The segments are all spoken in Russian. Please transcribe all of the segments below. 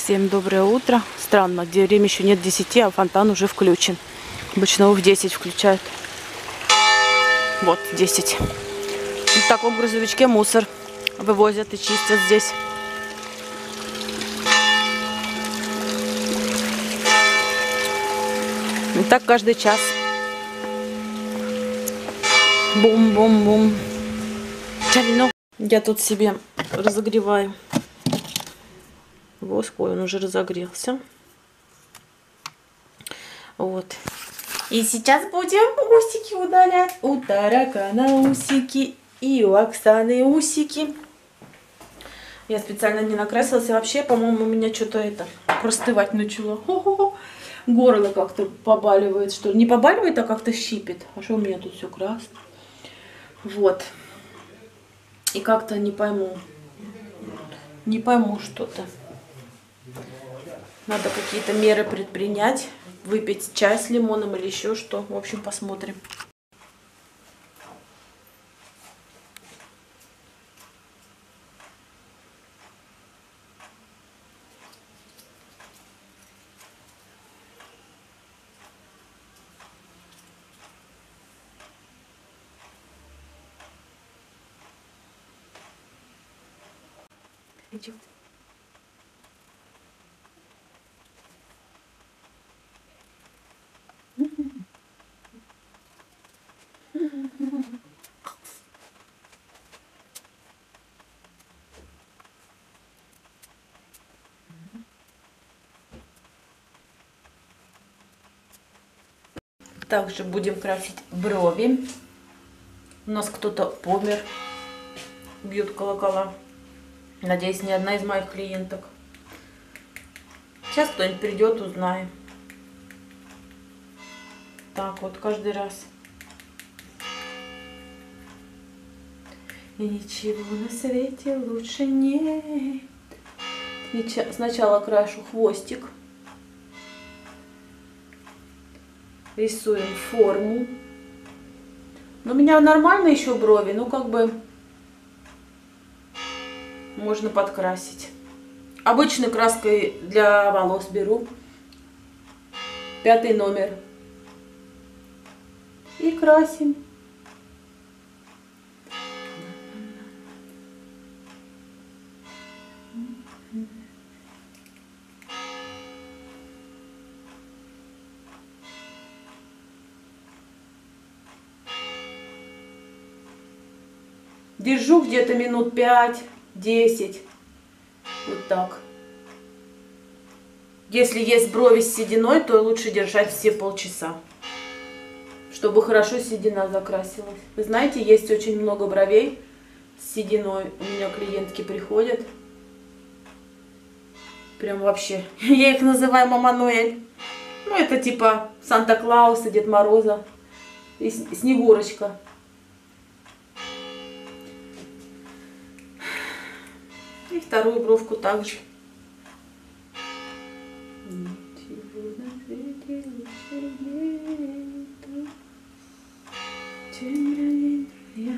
Всем доброе утро. Странно, где время еще нет 10, а фонтан уже включен. Обычно его в 10 включают. Вот, 10. В таком грузовичке мусор вывозят и чистят здесь. И так каждый час. Бум-бум-бум. Чавино. Я тут себе разогреваю воск. Ой, он уже разогрелся. Вот. И сейчас будем усики удалять. У таракана усики и у Оксаны усики. Я специально не накрасилась. И вообще, по-моему, у меня что-то это простывать начало. Хо-хо-хо. Горло как-то побаливает, что ли. Не побаливает, а как-то щипит. А что у меня тут все красно? Вот. И как-то не пойму. Не пойму что-то. Надо какие-то меры предпринять. Выпить чай с лимоном или еще что. В общем, посмотрим. Идем. Также будем красить брови. У нас кто-то помер. Бьют колокола. Надеюсь, ни одна из моих клиенток. Сейчас кто-нибудь придет, узнаем. Так вот, каждый раз. И ничего на свете лучше нет. Сначала крашу хвостик. Рисуем форму. Но у меня нормально еще брови, ну как бы можно подкрасить. Обычной краской для волос беру 5 номер. И красим. Держу где-то минут 5-10. Вот так. Если есть брови с сединой, то лучше держать все полчаса, чтобы хорошо седина закрасилась. Вы знаете, есть очень много бровей с сединой. У меня клиентки приходят. Прям вообще. Я их называю Мама Ноэль. Ну, это типа Санта-Клауса, Дед Мороза и Снегурочка. И вторую бровку также. Ничего на свете лучше нету, чем я.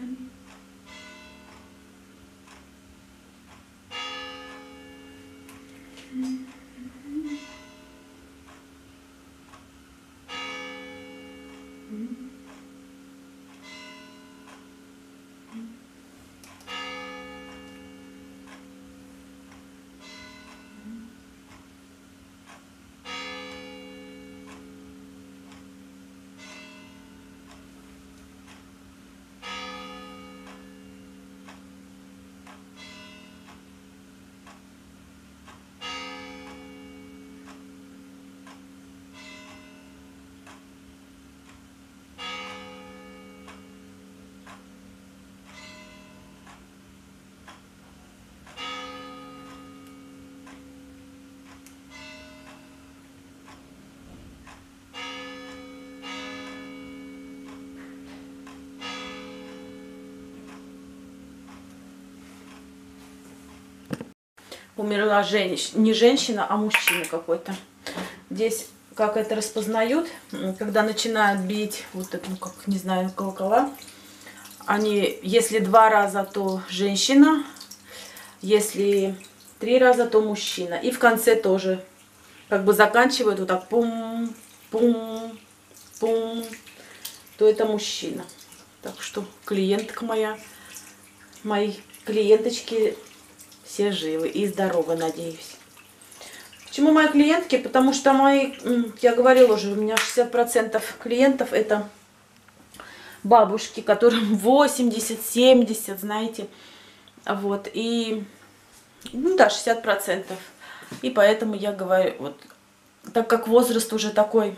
Умерла не женщина, а мужчина какой-то. Здесь как это распознают, когда начинают бить, вот это, ну как, не знаю, колокола. Они, если 2 раза, то женщина. Если 3 раза, то мужчина. И в конце тоже. Как бы заканчивает вот так пум, пум, пум, то это мужчина. Так что клиентка мои клиенточки все живы и здоровы, надеюсь. Почему мои клиентки? Потому что я говорила уже, у меня 60% клиентов это бабушки, которым 80-70, знаете. Вот, и, ну да, 60%. И поэтому я говорю, вот, так как возраст уже такой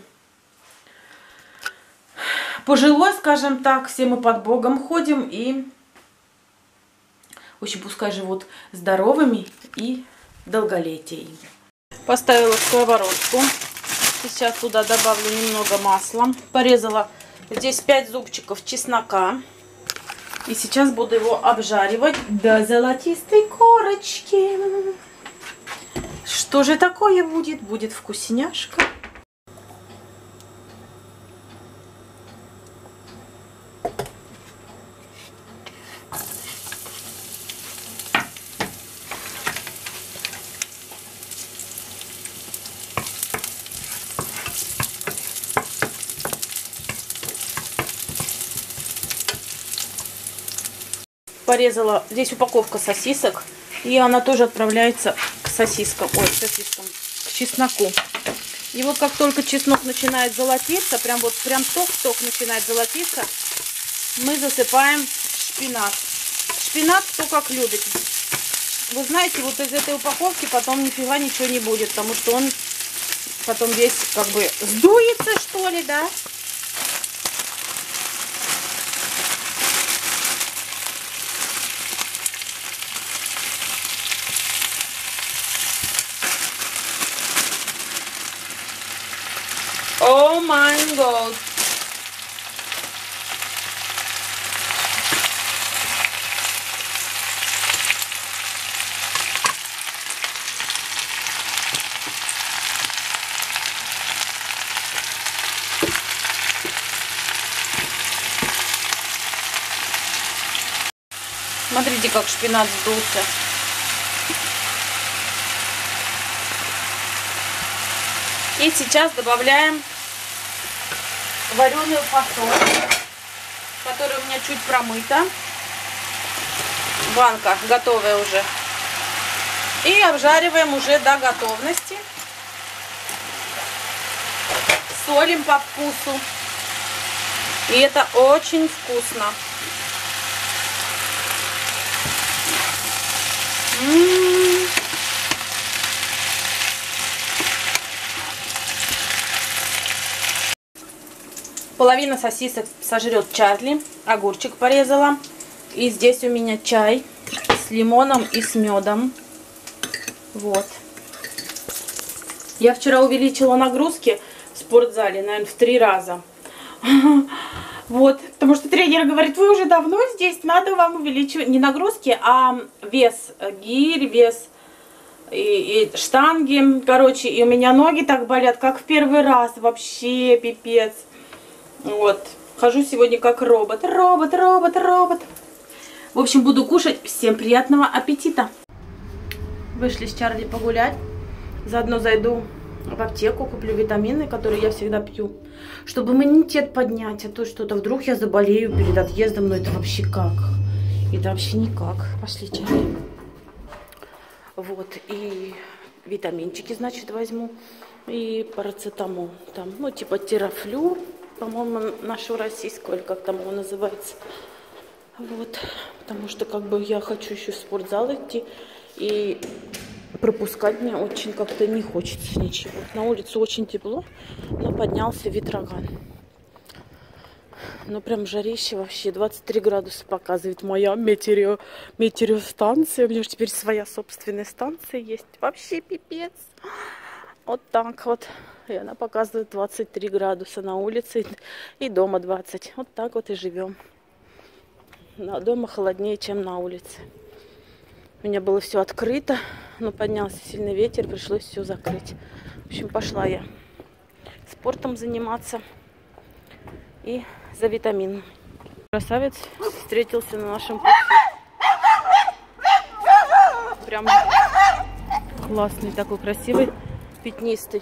пожилой, скажем так, все мы под Богом ходим, и, в общем, пускай живут здоровыми и долголетием. Поставила сковородку. Сейчас туда добавлю немного масла. Порезала здесь 5 зубчиков чеснока. И сейчас буду его обжаривать до золотистой корочки. Что же такое будет? Будет вкусняшка. Порезала, здесь упаковка сосисок, и она тоже отправляется к сосискам, к чесноку. И вот как только чеснок начинает золотиться, прям ток-ток начинает золотиться, мы засыпаем шпинат. Шпинат кто как любит. Вы знаете, вот из этой упаковки потом нифига ничего не будет, потому что он потом весь как бы сдуется, что ли, да? О май год! Смотрите, как шпинат сдулся. И сейчас добавляем вареную фасоль, которая у меня чуть промыта. Банка готовая уже. И обжариваем уже до готовности. Солим по вкусу. И это очень вкусно. Половина сосисок сожрет Чарли. Огурчик порезала. И здесь у меня чай с лимоном и с медом. Вот. Я вчера увеличила нагрузки в спортзале, наверное, в 3 раза. Вот. Потому что тренер говорит, вы уже давно здесь, надо вам увеличивать не нагрузки, а вес. Гирь, вес и штанги. Короче, и у меня ноги так болят, как в первый раз. Вообще пипец. Вот. Хожу сегодня как робот. Робот. В общем, буду кушать. Всем приятного аппетита. Вышли с Чарли погулять. Заодно зайду в аптеку, куплю витамины, которые я всегда пью, чтобы иммунитет поднять. А то что-то вдруг я заболею перед отъездом. Но это вообще как? Это вообще никак. Пошли, Чарли. Вот. И витаминчики, значит, возьму. И парацетамол. Там, ну, типа терафлю. По-моему, нашу российскую, или как там его называется. Вот. Потому что, как бы, я хочу еще в спортзал идти. И пропускать мне очень как-то не хочется ничего. На улице очень тепло, но поднялся ветроган. Ну, прям жарище вообще. 23 градуса показывает моя метеостанция. У меня же теперь своя собственная станция есть. Вообще пипец. Вот так вот. И она показывает 23 градуса на улице и дома 20. Вот так вот и живем. Дома холоднее, чем на улице. У меня было все открыто, но поднялся сильный ветер, пришлось все закрыть. В общем, пошла я спортом заниматься и за витамином. Красавец встретился на нашем пути. Прям Классный, такой красивый, пятнистый.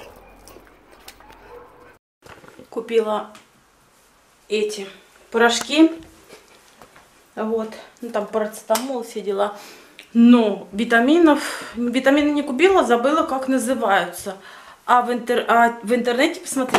Купила эти порошки. Вот. Ну, там парацетамол, все дела. Но витамины не купила, забыла, как называются. А в интернете посмотреть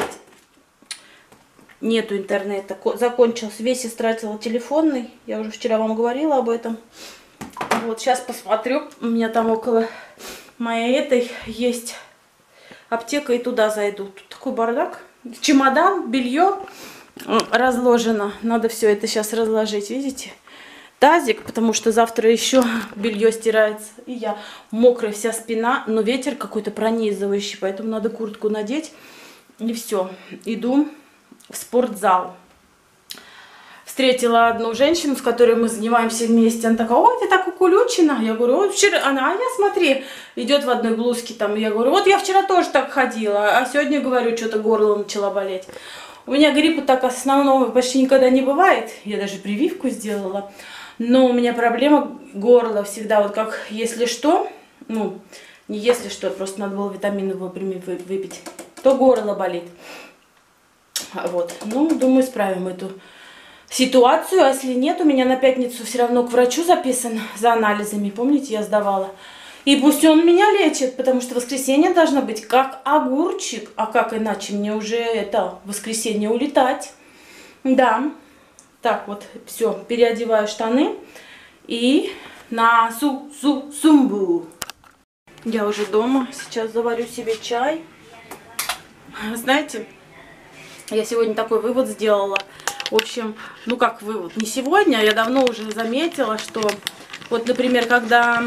нету интернета. Закончился. Весь истратила телефонный. Я уже вчера вам говорила об этом. Вот, сейчас посмотрю. У меня там около моей этой есть аптека, и туда зайду. Тут такой бардак. Чемодан, белье разложено. Надо все это сейчас разложить, видите? Тазик, потому что завтра еще белье стирается. И я мокрая вся спина, но ветер какой-то пронизывающий, поэтому надо куртку надеть. И все, иду в спортзал. Встретила одну женщину, с которой мы занимаемся вместе. Она такая: ой, ты так укулючена. Я говорю: ой, вчера... Она: а я, смотри, идет в одной блузке там. Я говорю: вот я вчера тоже так ходила, а сегодня, говорю, что-то горло начало болеть. У меня гриппа так основного почти никогда не бывает. Я даже прививку сделала. Но у меня проблема горла всегда. Вот как, если что, ну, не если что, просто надо было витамины вовремя выпить, то горло болит. Вот, ну, думаю, исправим эту ситуацию. А если нет, у меня на пятницу все равно к врачу записан за анализами. Помните, я сдавала. И пусть он меня лечит, потому что воскресенье должно быть как огурчик. А как иначе мне уже это воскресенье улетать? Да. Так, вот, все, переодеваю штаны и на сумбу. Я уже дома, сейчас заварю себе чай. Знаете, я сегодня такой вывод сделала. В общем, ну как вывод, не сегодня, я давно уже заметила, что вот, например, когда...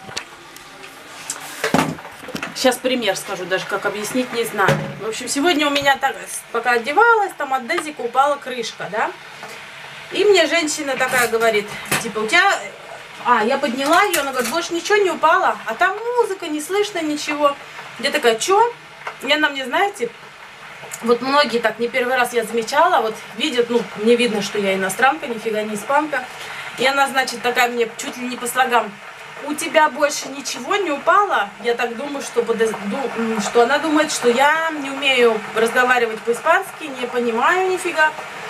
Сейчас пример скажу, даже как объяснить не знаю. В общем, сегодня у меня так, пока одевалась, там от дезика упала крышка, да? И мне женщина такая говорит, типа, у тебя... А, я подняла ее, она говорит: больше ничего не упало, а там музыка, не слышно ничего. Я такая: чё? И она мне, знаете, вот многие так, не первый раз я замечала, вот видят, ну, мне видно, что я иностранка, нифига не испанка. И она, значит, такая мне чуть ли не по слогам: у тебя больше ничего не упало? Я так думаю, что она думает, что я не умею разговаривать по-испански, не понимаю нифига.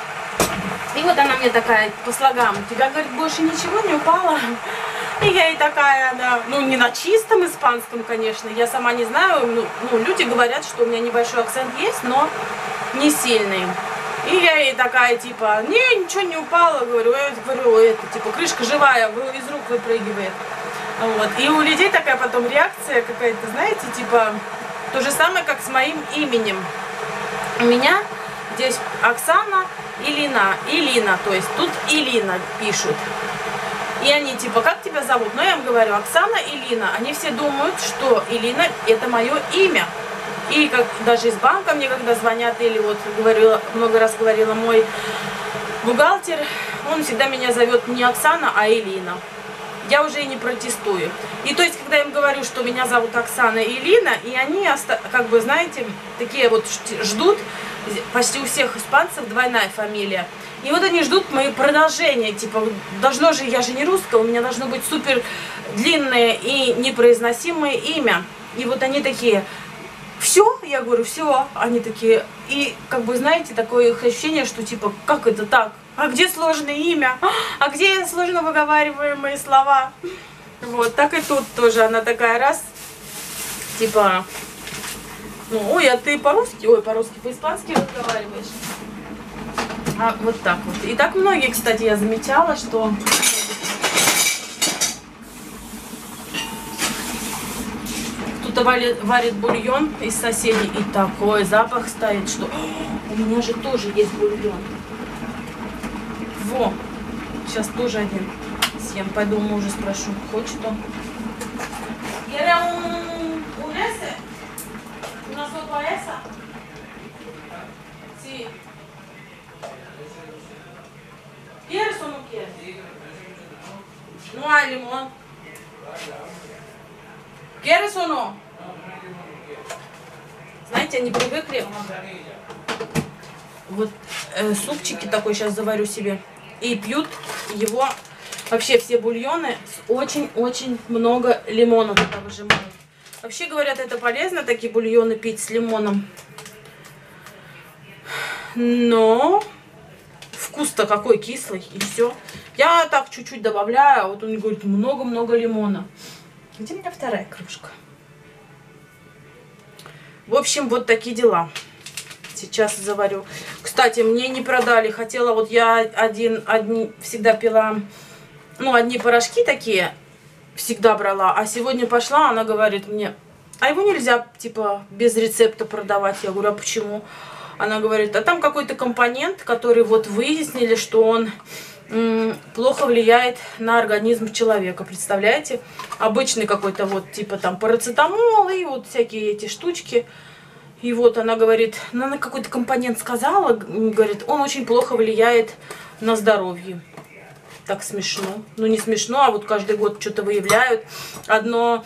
И вот она мне такая по слогам: у тебя, говорит, больше ничего не упало? И я ей такая, да, ну не на чистом испанском, конечно, я сама не знаю, ну люди говорят, что у меня небольшой акцент есть, но не сильный. И я ей такая, типа: не, ничего не упало, говорю, это, типа, крышка живая, из рук выпрыгивает. Вот. И у людей такая потом реакция какая-то, знаете, типа, то же самое, как с моим именем. У меня здесь Оксана, Илина, то есть тут Илина пишут. И они типа: как тебя зовут? Но я им говорю: Оксана, Илина. Они все думают, что Илина это мое имя. И как даже из банка мне когда звонят, или вот говорила, много раз говорила мой бухгалтер, он всегда меня зовет не Оксана, а Илина. Я уже и не протестую. И то есть, когда я им говорю, что меня зовут Оксана и Илина, и они, как бы, знаете, такие вот ждут, почти у всех испанцев двойная фамилия. И вот они ждут мои продолжения, типа, должно же, я же не русская, у меня должно быть супер длинное и непроизносимое имя. И вот они такие: все, я говорю, все. Они такие, и как бы, знаете, такое ощущение, что типа, как это так? А где сложное имя? А где сложно выговариваемые слова? Вот, так и тут тоже она такая раз, типа, ну, ой, а ты по-русски? Ой, по-русски, по-испански разговариваешь? А вот так вот. И так многие, кстати, я замечала, что... Кто-то варит бульон из соседей, и такой запах стоит, что у меня же тоже есть бульон. Во, сейчас тоже один съем. Пойду мужа спрошу, хочет он. ¿Quieres o no quieres? No hay limón. ¿Quieres o no? Знаете, они привыкли. Вот супчики такой сейчас заварю себе. И пьют его вообще все бульоны с очень-очень много лимона туда выжимают. Вообще говорят, это полезно, такие бульоны пить с лимоном. Но вкус-то какой кислый, и все. Я так чуть-чуть добавляю, а вот он говорит, много-много лимона. Где у меня вторая кружка? В общем, вот такие дела. Сейчас заварю. Кстати, мне не продали. Хотела, вот я одни всегда пила, ну, одни порошки такие всегда брала. А сегодня пошла, она говорит мне, а его нельзя, типа, без рецепта продавать. Я говорю, а почему? Она говорит, а там какой-то компонент, который вот выяснили, что он плохо влияет на организм человека. Представляете? Обычный какой-то вот, типа, там, парацетамол и вот всякие эти штучки. И вот она говорит, ну, она какой-то компонент сказала, говорит, он очень плохо влияет на здоровье. Так смешно. Ну, не смешно, а вот каждый год что-то выявляют. Одно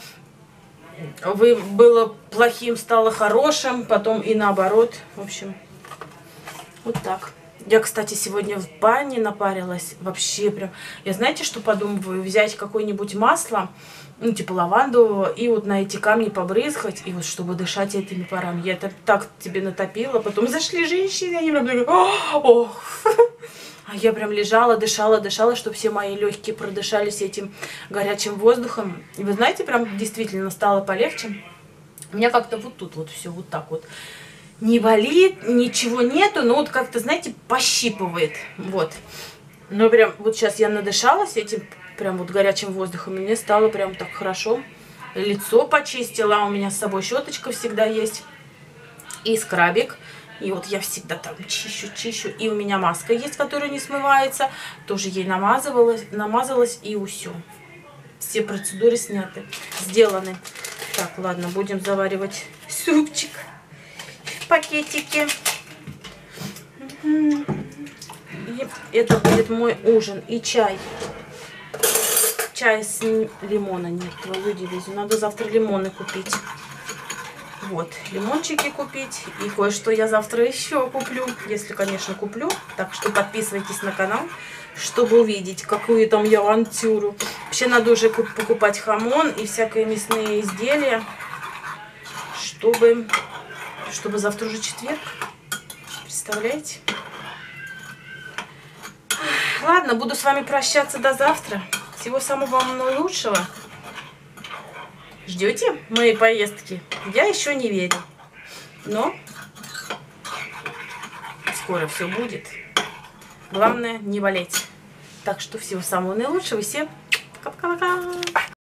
было плохим, стало хорошим, потом и наоборот. В общем, вот так. Я, кстати, сегодня в бане напарилась. Вообще прям. Я знаете, что подумываю? Взять какое-нибудь масло, ну, типа лавандового, и вот на эти камни побрызгать, и вот чтобы дышать этими парами. Я это так тебе натопила, потом зашли женщины, они прям такие, ох. А я прям лежала, дышала, чтобы все мои легкие продышались этим горячим воздухом. И вы знаете, прям действительно стало полегче. У меня как-то вот тут вот все вот так вот. Не болит, ничего нету, но вот как-то, знаете, пощипывает. Вот. Но прям вот сейчас я надышалась этим прям вот горячим воздухом, и мне стало прям так хорошо. Лицо почистила, у меня с собой щеточка всегда есть. И скрабик. И вот я всегда там чищу. И у меня маска есть, которая не смывается. Тоже ей намазалась и усё. Все процедуры сняты, сделаны. Так, ладно, будем заваривать супчик в пакетике. И это будет мой ужин и чай. Чай с лимона нет, твою дивизию. Надо завтра лимоны купить. Вот, лимончики купить. И кое-что я завтра еще куплю. Если, конечно, куплю. Так что подписывайтесь на канал, чтобы увидеть, какую там я авантюру. Вообще надо уже покупать хамон и всякие мясные изделия, чтобы завтра уже четверг. Представляете? Ладно, буду с вами прощаться до завтра. Всего самого вам наилучшего. Ждете моей поездки? Я еще не верю. Но скоро все будет. Главное не болеть. Так что всего самого наилучшего. Всем пока-пока-пока.